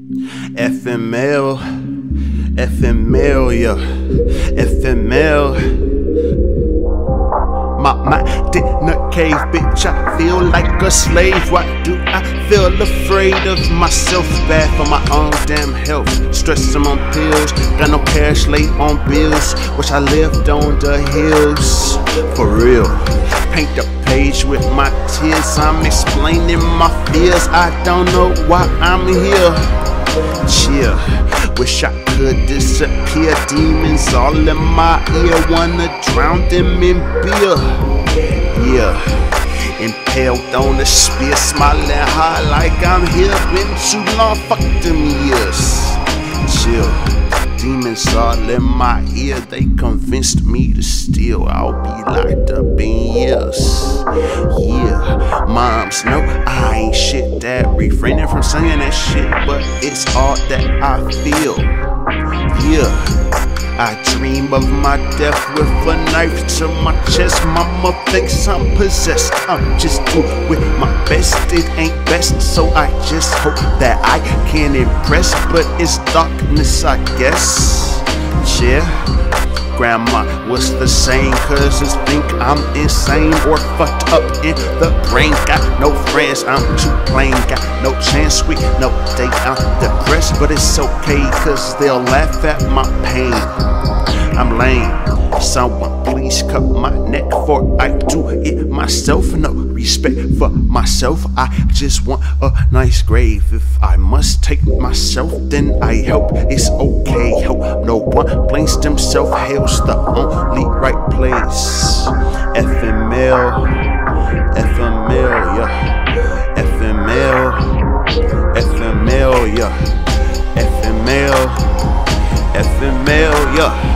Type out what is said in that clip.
FML, FML, yeah, FML. My mind in a cave, bitch, I feel like a slave. Why do I feel afraid of myself? Bad for my own damn health. Stressing on pills, got no cash, late on bills. Wish I lived on the hills, for real. Paint the page with my tears, I'm explaining my fears. I don't know why I'm here. Chill, wish I could disappear. Demons all in my ear, wanna drown them in beer. Yeah, impaled on a spear, smiling high like I'm here. Been too long, fuck them years. Chill, demons all in my ear, they convinced me to steal. I'll be locked up in years. Yeah, moms know I ain't shit. Dad refraining from saying that shit, but it's all that I feel. Yeah, I dream of my death with a knife to my chest. Mama thinks I'm possessed. I'm just doing my best. It ain't best, so I just hope that I can impress. But it's darkness, I guess. Yeah, grandma was the same, cousins think I'm insane or fucked up in the brain. Got no friends, I'm too plain. Got no chance, we no date. I'm depressed, but it's okay, cause they'll laugh at my pain. I'm lame, someone please cut my neck, for I do it myself. No respect for myself, I just want a nice grave. If I must take myself, then I hope it's okay. Hope no one blames themselves, hell's the only right place. FML, FML, yeah, FML, FML, yeah, FML, FML, yeah.